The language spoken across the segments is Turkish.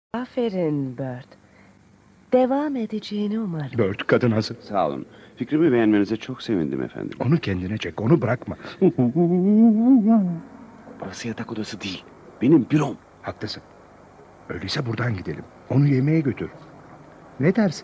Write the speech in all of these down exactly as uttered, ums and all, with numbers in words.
Aferin Bert. Devam edeceğini umarım. Dört kadın hazır. Sağ olun. Fikrimi beğenmenize çok sevindim efendim. Onu kendine çek, onu bırakma. Burası yatak odası değil. Benim bürom. Haklısın. Öyleyse buradan gidelim. Onu yemeğe götür. Ne dersin?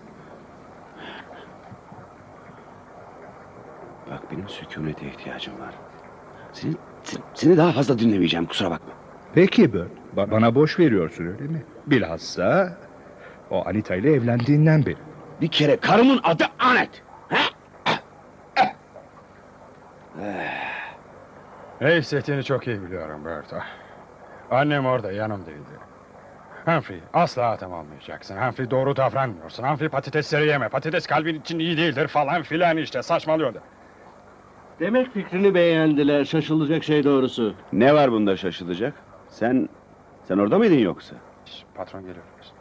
Bak, benim sükunete ihtiyacım var. Seni, seni, seni daha fazla dinlemeyeceğim, kusura bakma. Peki Bert. Ba- bana boş veriyorsun öyle mi? Bilhassa o Anita ile evlendiğinden beri. Bir kere karımın adı Anet. Hissettiğini çok iyi biliyorum Berta. Annem orada yanımdaydı. Humphrey, asla atam olmayacaksın. Humphrey, doğru davranmıyorsun. Humphrey, patatesleri yeme. Patates kalbin için iyi değildir falan filan işte. Saçmalıyordu. Demek fikrini beğendiler. Şaşılacak şey doğrusu. Ne var bunda şaşılacak? Sen, sen orada mıydın yoksa? Şş, patron geliyor.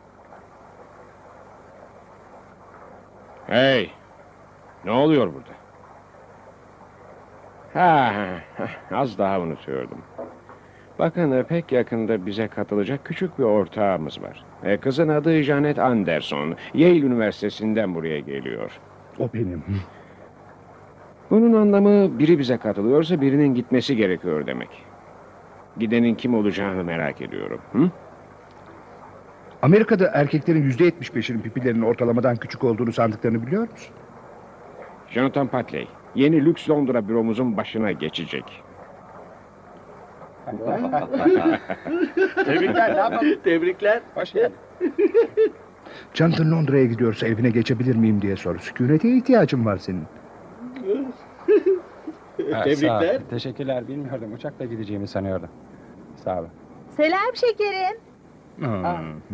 Hey! Ne oluyor burada? Ha, ha, az daha unutuyordum. Bakın e, pek yakında bize katılacak küçük bir ortağımız var. E, kızın adı Janet Anderson. Yale Üniversitesi'nden buraya geliyor. O benim. Bunun anlamı biri bize katılıyorsa birinin gitmesi gerekiyor demek. Gidenin kim olacağını merak ediyorum. Hı? Amerika'da erkeklerin yüzde yetmiş beşinin pipilerinin ortalamadan küçük olduğunu sandıklarını biliyor musun? Jonathan Patley, yeni lüks Londra büromuzun başına geçecek. Tebrikler, ne yapalım? Tebrikler. Hoş geldin. Jonathan Londra'ya gidiyorsa evine geçebilir miyim diye sor. Sükunete ihtiyacın var senin. Ha, Tebrikler. sağ ol. Teşekkürler, bilmiyordum. Uçakla gideceğimi sanıyordum. Sağ olun. Selam şekerim. Hmm.